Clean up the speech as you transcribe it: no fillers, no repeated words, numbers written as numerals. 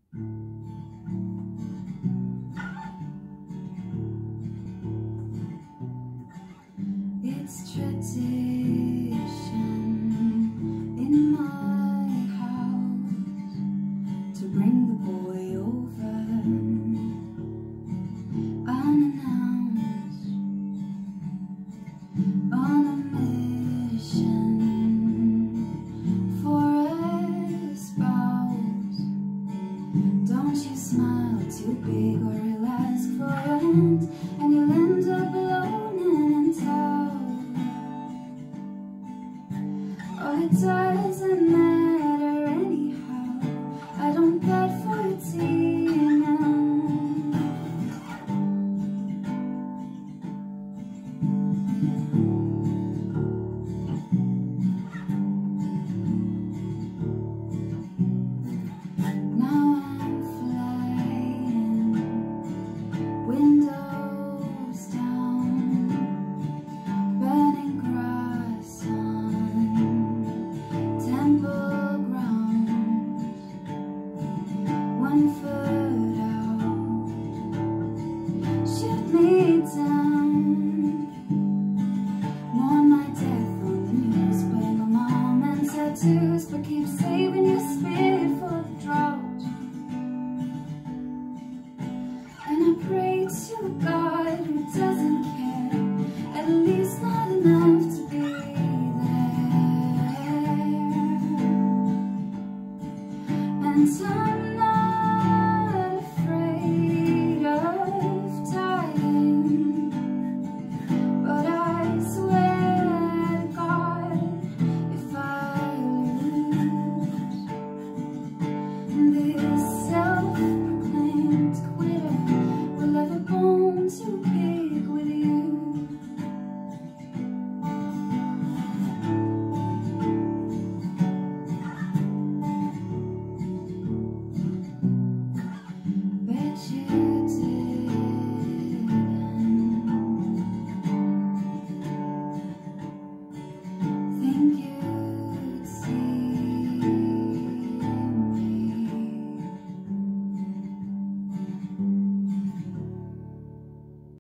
It's tradition in my house to bring the boy over unannounced, on a mission for a spouse. Don't you smile too big or he'll ask for a hand, and you'll end up alone and in town. Oh, it doesn't matter anyhow. I don't beg for a tea now. Now I'm flying, windows down, burning grass on temple grounds, 1 foot out, shoot me down, mourn my death on the news, play my mom and tattoos, but keep saving your spirit for the drought. And I pray to a God who doesn't care, at least not enough to be there. And I'm not afraid of dying, but I swear to God, if I lose this self-proclaimed quitter, will have a bone too big with you. Bet you